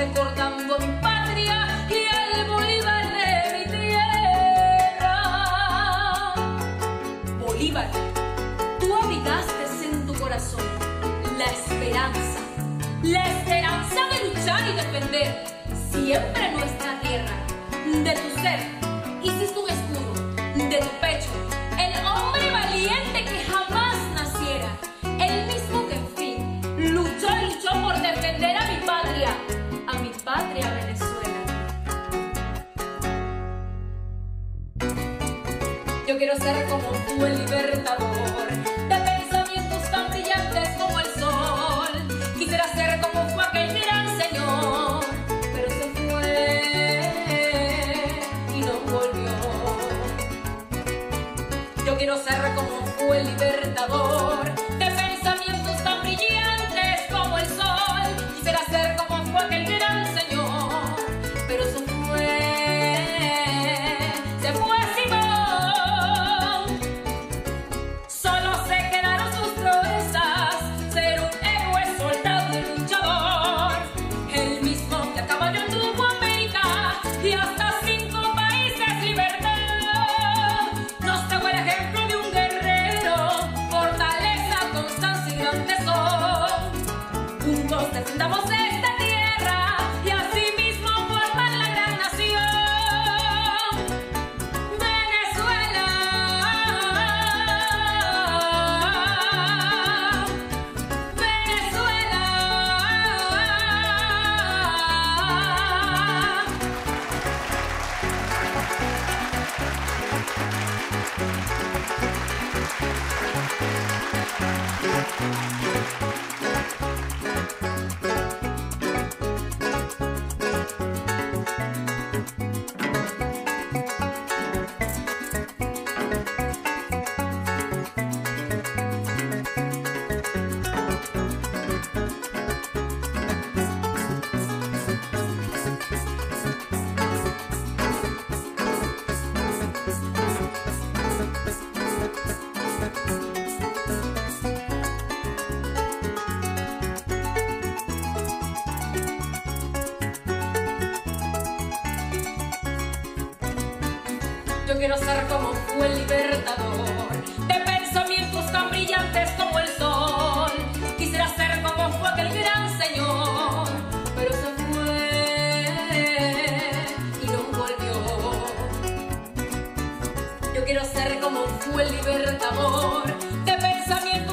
recordando mi patria y el Bolívar de mi tierra. Bolívar, tú abrigaste en tu corazón la esperanza de luchar y defender siempre nuestra tierra. De tu ser hiciste un escudo, de tu pecho el hombre valiente que jamás naciera, el mismo que en fin luchó y luchó por defender a mi patria Venezuela. Yo quiero ser como tú, el libertador, de pensamientos tan brillantes como el sol. Quisiera ser como fue aquel gran señor, pero se fue y no volvió. Yo quiero ser como fue el libertador, de pensamientos tan brillantes como el sol. Quisiera ser como fue aquel gran señor, pero se fue Simón. Solo se quedaron sus proezas, ser un héroe, soldado y luchador, el mismo que a caballo tuvo América y hasta 5 países libertad. Nos dejó el ejemplo de un guerrero, fortaleza, constancia y gran tesón. Juntos defendamos esta tierra y así mismo formar la gran nación. Venezuela, Venezuela. Yo quiero ser como fue el libertador, de pensamientos tan brillantes como el sol. Quisiera ser como fue aquel gran señor, pero se fue y no volvió. Yo quiero ser como fue el libertador, de pensamientos